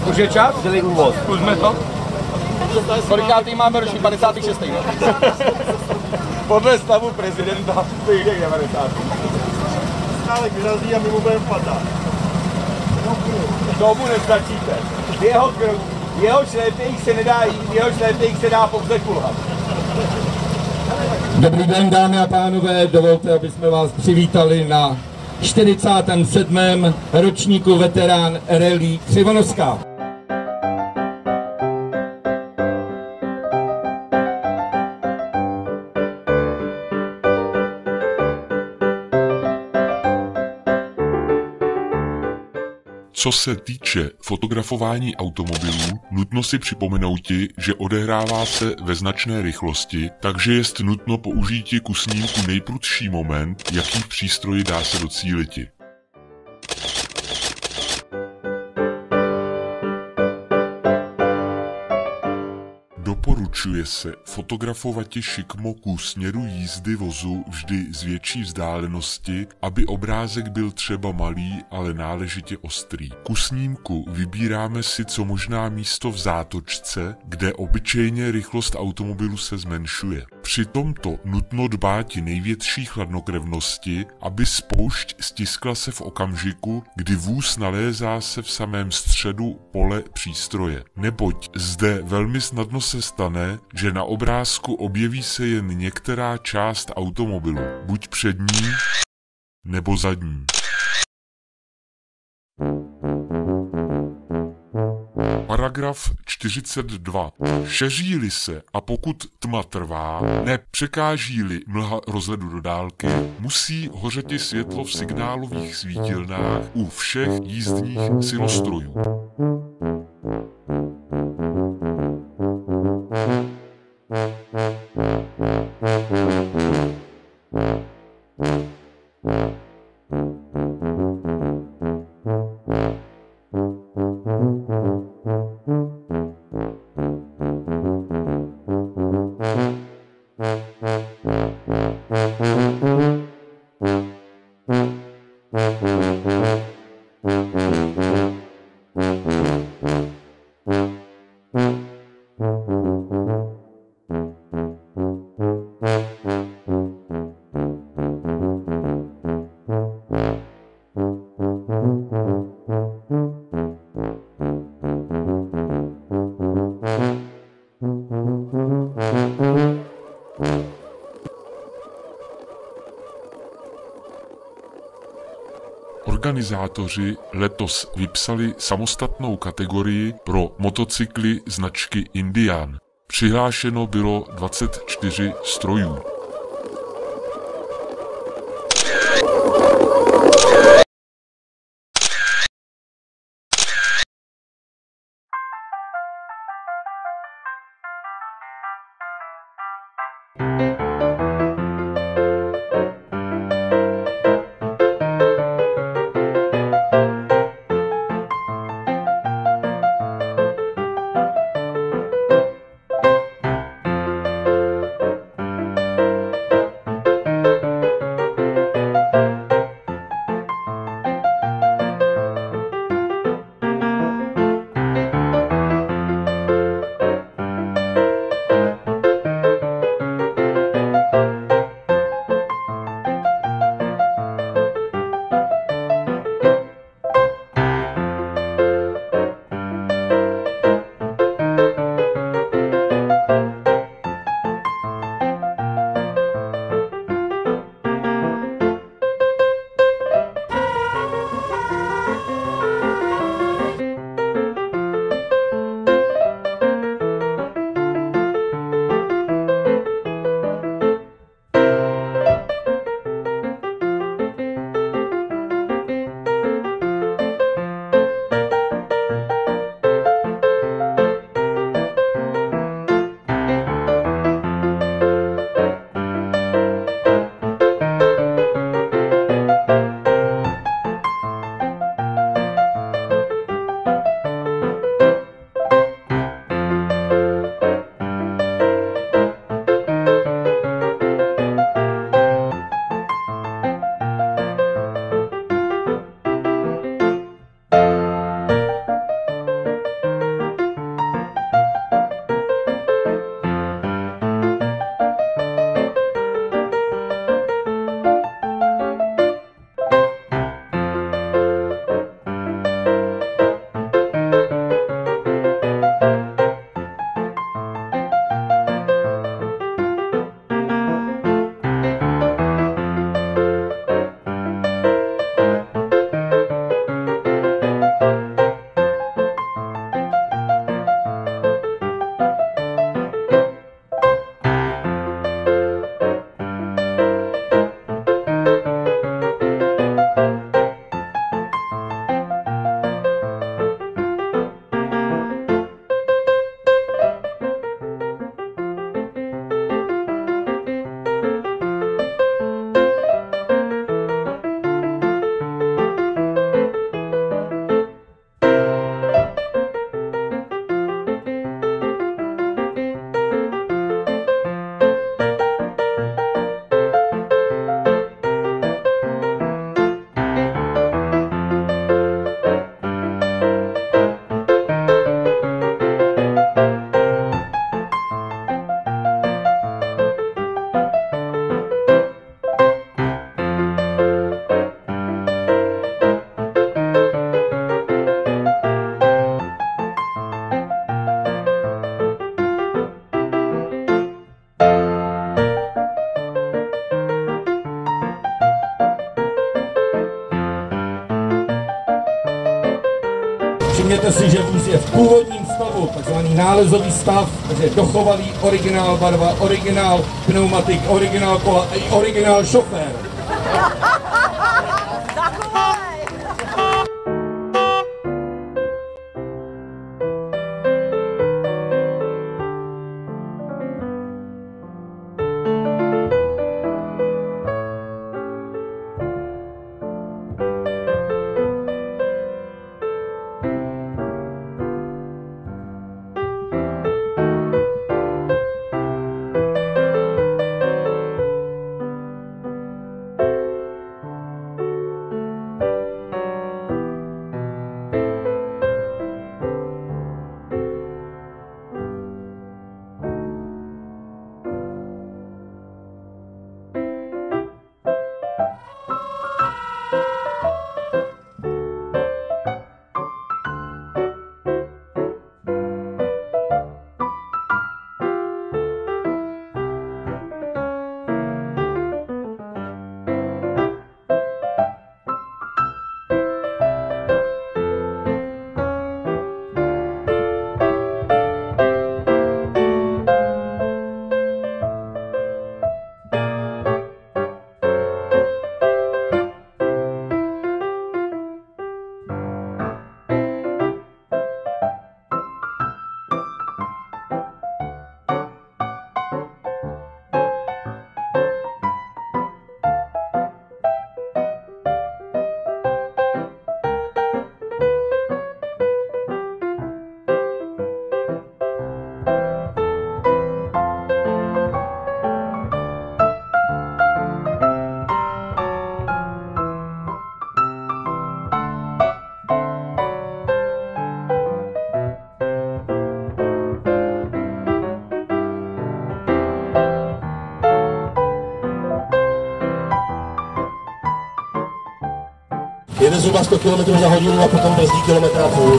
Už je čas? Celý úvod. Už jsme to? Kolikátý máme roční? 56. Ne? Podle stavu prezidenta to jde 90. Ale vyrazí a my mu budeme padat. Tomu nestačíte. Jeho šlépějích se dá pouze kulhat. Dobrý den, dámy a pánové, dovolte, aby jsme vás přivítali na 47. ročníku veterán rally Křivonoska. Co se týče fotografování automobilů, nutno si připomenouti, že odehrává se ve značné rychlosti, takže jest nutno použít ku snímku nejprudší moment, jaký v přístroji dá se docíliti. Doporučuje se fotografovati šikmo ku směru jízdy vozu vždy z větší vzdálenosti, aby obrázek byl třeba malý, ale náležitě ostrý. Ku snímku vybíráme si co možná místo v zátočce, kde obyčejně rychlost automobilu se zmenšuje. Při tomto nutno dbáti největší chladnokrevnosti, aby spoušť stiskla se v okamžiku, kdy vůz nalézá se v samém středu pole přístroje. Neboť zde velmi snadno se stane, že na obrázku objeví se jen některá část automobilu, buď přední nebo zadní. Paragraf 42. Šeří-li se a pokud tma trvá, nepřekáží-li mlha rozhledu do dálky, musí hořeti světlo v signálových svítilnách u všech jízdních silostrojů. Organizátoři letos vypsali samostatnou kategorii pro motocykly značky Indian. Přihlášeno bylo 24 strojů. Všimněte si, že vůz je v původním stavu, takzvaný nálezový stav, takže dochovalý originál barva, originál pneumatik, originál kola a i originál šofér. Jede zhruba 100 km za hodinu a potom brzdí kilometr a půl.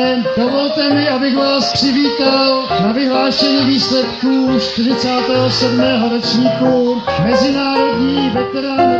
pánové, dovolte mi, abych vás přivítal na vyhlášení výsledků 47. ročníku Mezinárodní veteránské